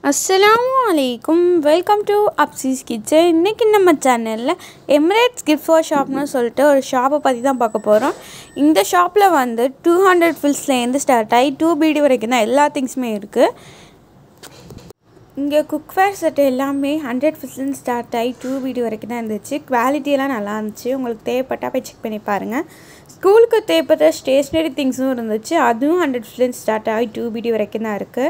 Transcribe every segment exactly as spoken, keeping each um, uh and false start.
Assalamualaikum. Welcome to Apsi's Kitchen. இன்னைக்கு நம்ம சேனல்ல Emirates gift for shopனு சொல்லிட்டு ஒரு ஷாப்பை பத்தி தான் பார்க்க போறோம். இந்த ஷாப்ல வந்து two hundred filsல இருந்து ஸ்டார்ட் ஆகி two B D வரைக்கும் தான் எல்லா திங்ஸ்மே இருக்கு. இங்க குக்வேர் செட் எல்லாமே one hundred filsல இருந்து ஸ்டார்ட் ஆகி two B D வரைக்கும் தான் இருந்துச்சு. குவாலிட்டி எல்லாம் நல்லா இருந்துச்சு. உங்களுக்கு தேவைப்பட்டா போய் செக் பண்ணி பாருங்க. ஸ்கூலுக்கு தேவைப்பட்ட ஸ்டேஷனரி திங்ஸும் இருந்துச்சு. அதுவும் one hundred filsல இருந்து ஸ்டார்ட் ஆகி two B D வரைக்கும் தான் இருக்கு.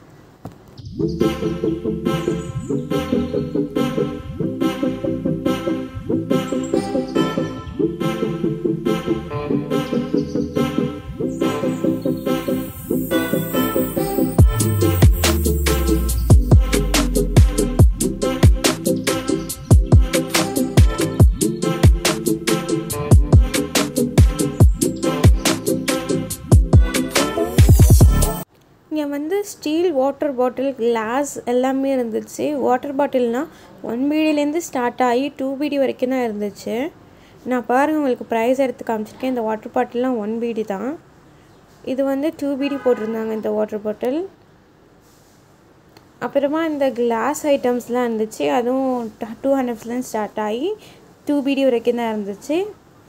இங்க வந்து ஸ்டீல் வாட்டர் பாட்டில் கிளாஸ் எல்லாமே இருந்துச்சு. வாட்டர் பாட்டில்னா one B D ல இருந்து ஸ்டார்ட் ஆகி two B D வரைக்கும் தான் இருந்துச்சு. நான் பாருங்க உங்களுக்கு பிரைஸ் எடுத்து காமிச்சிருக்கேன். இந்த வாட்டர் பாட்டில்லாம் one B D தான். இது வந்து two B D போட்டிருந்தாங்க இந்த வாட்டர் பாட்டில். அப்புறமா இந்த கிளாஸ் ஐட்டம்ஸ்லாம் இருந்துச்சு. அதுவும் two hundred ல இருந்து ஸ்டார்ட் ஆகி two B D வரைக்கும் தான் இருந்துச்சு.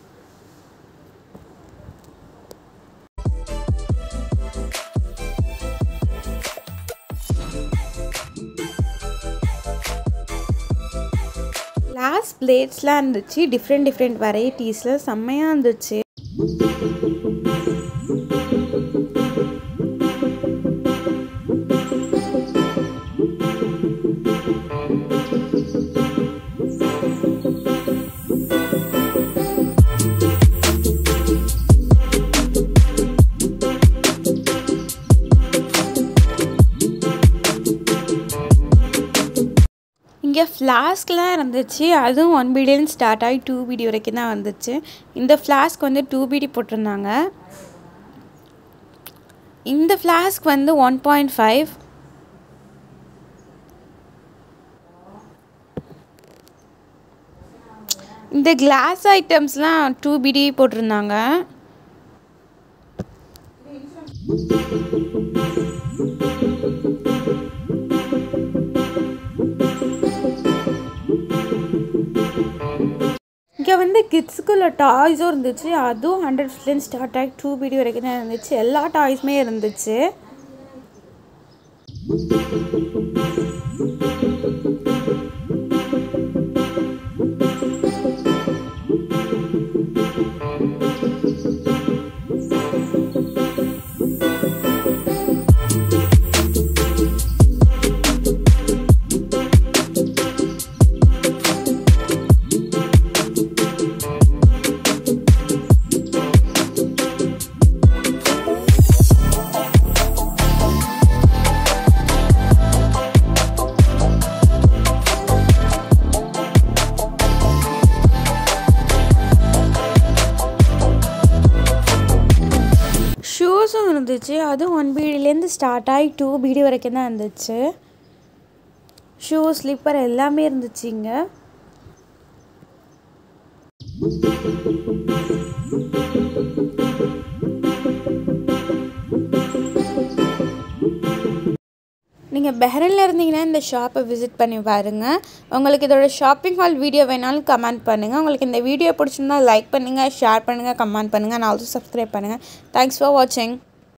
Glass plates-லாம் இருந்துச்சு. டிஃப்ரெண்ட் டிஃப்ரெண்ட் வெரைட்டிஸ்ல செம்மையா இருந்துச்சு. இங்க ஃப்ளாஸ்க்லாம் இருந்துச்சு. அதுவும் one B D ல இருந்து ஸ்டார்ட் ஆகி two B D வரைக்கும் தான் வந்துச்சு. இந்த ஃப்ளாஸ்க் வந்து two B D போட்டிருந்தாங்க. இந்த ஃப்ளாஸ்க் வந்து one point five. இந்த கிளாஸ் ஐட்டம்ஸ்லாம் two B D போட்டிருந்தாங்க. இங்கே வந்து கிட்ஸுக்குள்ள டாய்ஸும் இருந்துச்சு. அதுவும் one hundred ல இருந்து ஸ்டார்ட் ஆகி two B D வரைக்கும் தான் இருந்துச்சு. எல்லா டாய்ஸுமே இருந்துச்சு. ஷூஸும் இருந்துச்சு. அதுவும் one B D ல இருந்து ஸ்டார்ட் ஆகி two B D வரைக்கும் தான் இருந்துச்சு. ஷூ ஸ்லிப்பர் எல்லாமே இருந்துச்சு இங்க. நீங்கள் பஹ்ரைனில் இருந்தீங்கன்னா இந்த ஷாப்பை விசிட் பண்ணி பாருங்க. உங்களுக்கு இதோட ஷாப்பிங் ஹால் வீடியோ வேணாலும் கமெண்ட் பண்ணுங்கள். உங்களுக்கு இந்த வீடியோ பிடிச்சிருந்தா லைக் பண்ணுங்கள், ஷேர் பண்ணுங்கள், கமெண்ட் பண்ணுங்கள், அண்ட் ஆல்சோ சப்ஸ்கிரைப் பண்ணுங்கள். தேங்க்ஸ் ஃபார் வாட்சிங்.